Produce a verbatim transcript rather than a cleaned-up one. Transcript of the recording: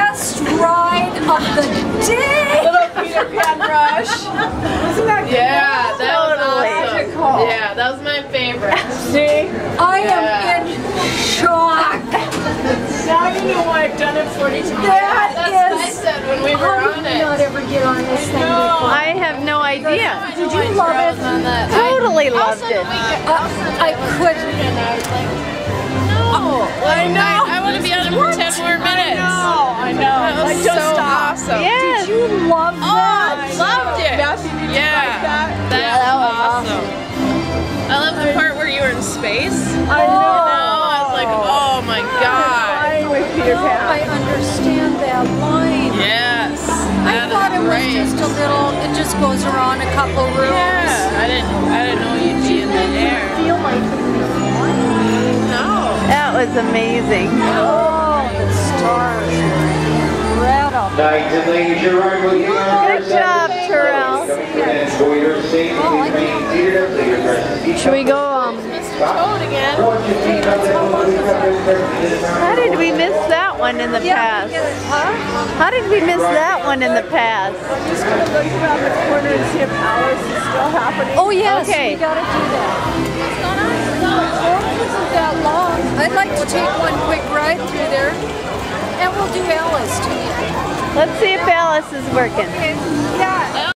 best ride of the day. Little Peter Pan rush. Wasn't that cool? Yeah, that Totally. was awesome. Yeah, that was my favorite. See? I Yeah. am in shock. Now you know why I've done it forty times. That That's what I is- said when we were How on did you not it. ever get on this thing No. before? I have no idea. Did you love it? Totally loved it. I couldn't. And I was like, no. I know. I, I want to be on it for ten more minutes. I know. I know. That was Like, just so stop. awesome. Yes. Did you love Oh, that? I loved it. Matthew, did you Yeah. like that? That, Yeah, that was was awesome. I love the part where you were in space. I You know. know, I was like, oh my god. Flying with Peter No, Pan. I understand that line. Yes. I That thought is it was great. just a little, it just goes around a couple rooms. Yeah, I didn't. I didn't know you'd be in the air. Feel like No. That was amazing. oh, the stars were incredible. Knights and ladies, your ride will be on our Good job, Terrell. For your safety, remain seated until your present. Should we go, um, Toad again. how did we miss that one in the Yeah, past? we get it, huh? How did we miss that one in the past? I'm just going to look around the corner and see if Alice is still happening. Oh yes, Okay. we gotta do that. Oh, it isn't that long. I'd like to take one quick ride through there. And we'll do Alice too. Let's see if Alice is working. Okay. Yeah.